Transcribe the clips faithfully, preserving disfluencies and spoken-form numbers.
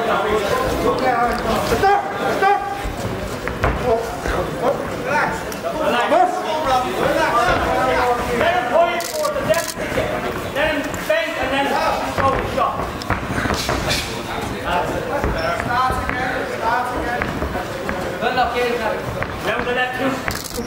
Stop! Stop! Relax. Relax. Let him point for the left ticket. Let him bend and then throw the shot. That's it. Start again. Start again. Good luck, Gabe. Remember the left two.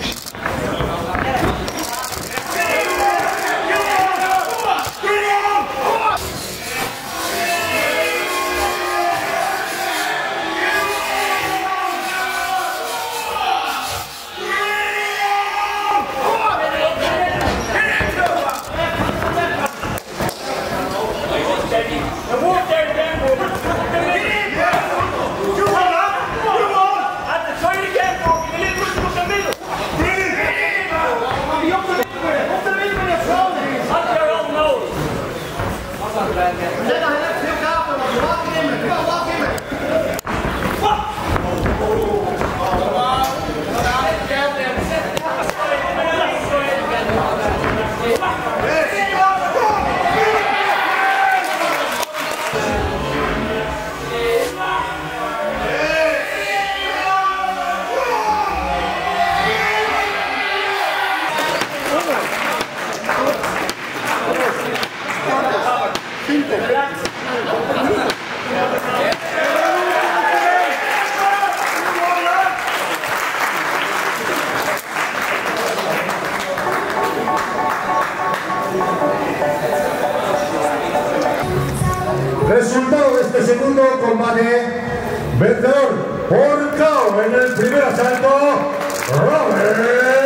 Resultado de este segundo combate, vencedor por K O en el primer asalto, Robert